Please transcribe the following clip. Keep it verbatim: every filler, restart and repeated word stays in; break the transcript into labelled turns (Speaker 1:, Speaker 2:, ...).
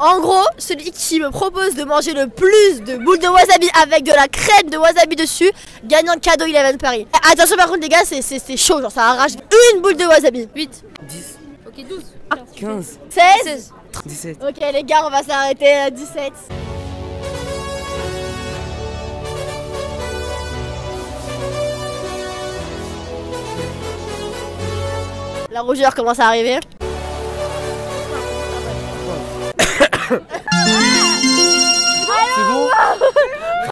Speaker 1: En gros, celui qui me propose de manger le plus de boules de wasabi avec de la crème de wasabi dessus gagne un cadeau Eleven Paris. Attention par contre les gars, c'est chaud, genre ça arrache une boule de wasabi. huit.
Speaker 2: dix.
Speaker 3: Ok, douze.
Speaker 2: quinze.
Speaker 1: seize.
Speaker 2: dix-sept.
Speaker 1: Ok les gars, on va s'arrêter à dix-sept. La rougeur commence à arriver.